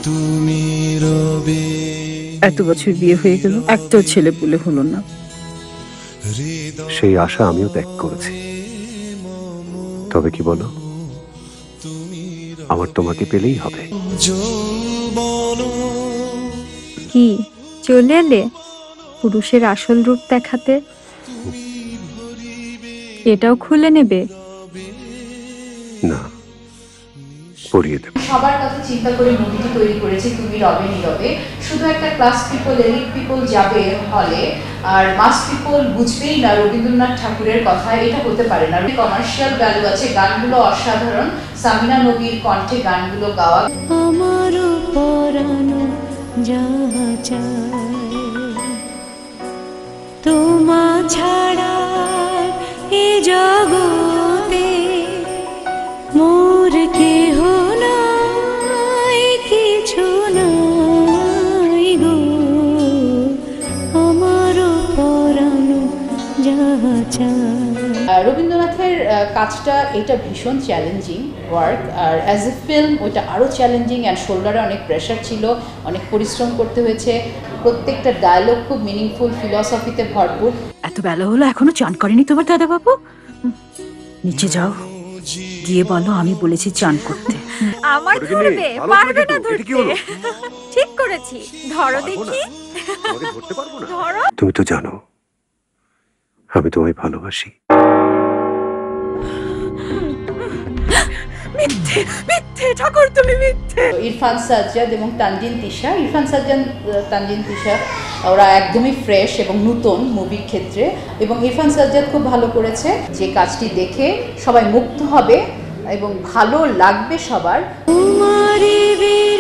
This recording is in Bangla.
তুমি রবে। এত বছর বিয়ে হয়ে গেল, একটা ছেলে পুলে হলো না। সেই আশা আমিও ত্যাগ করেছি। তবে কি বলো, আমার তোমাকে পেলেই হবে। কি চলে এলে পুরুষের আসল রূপ দেখাতে? এটাও খুলে নেবে? না, পড়িয়ে দেব। সবার কথা চিন্তা করে মুভিটি তৈরি করেছি তুমি রবে নীরবে। শুধু একটা ক্লাস পিপল, এলিট পিপল যাবে হলে, আর মাস পিপল বুঝবেই না রবীন্দ্রনাথ ঠাকুরের কথা, এটা হতে পারে না। কমার্শিয়াল ভ্যালু আছে, গানগুলো অসাধারণ, সামিনা নবীর কণ্ঠে গানগুলো গাওয়া। আমার পরানো যাহা চায় তোমা ছাড়া এ জগতে মোর কেহ নাই, কিছু নাই গো আমার পরানো যাহা চায়। রবীন্দ্রনাথের কাজটা এটা ভীষণ চ্যালেঞ্জিং ওয়ার্ক, আর অ্যাজ এ ফিল্ম ওইটা আরও চ্যালেঞ্জিং, অ্যান্ড শোল্ডারে অনেক প্রেশার ছিল, অনেক পরিশ্রম করতে হয়েছে। প্রত্যেকটা ডায়লগ খুব মিনিংফুল, ফিলসফিতে ভরপুর। এত বেলা হলো এখনো চান করেনি তোমার দাদা বাবু? নিচে যাও, গিয়ে বলো আমি বলেছি চান করতে। আমার ধরবে, পারবে না ধরতে। ঠিক করেছি, ধরো দেখি। ধরো। তুমি তো জানো আমি তোমায় ভালোবাসি। মিথ্যে মিথ্যে ঠাকুর, তুমি মিথ্যে। ইরফান সাজ্জাদ এবং তানজিন তিশা, ইরফান সাজ্জাদ তানজিন তিশা ওরা একদমই ফ্রেশ এবং নতুন মুভির ক্ষেত্রে, এবং ইরফান সাজ্জাদ খুব ভালো করেছে। যে কাজটি দেখে সবাই মুগ্ধ হবে এবং ভালো লাগবে সবার। তোমারি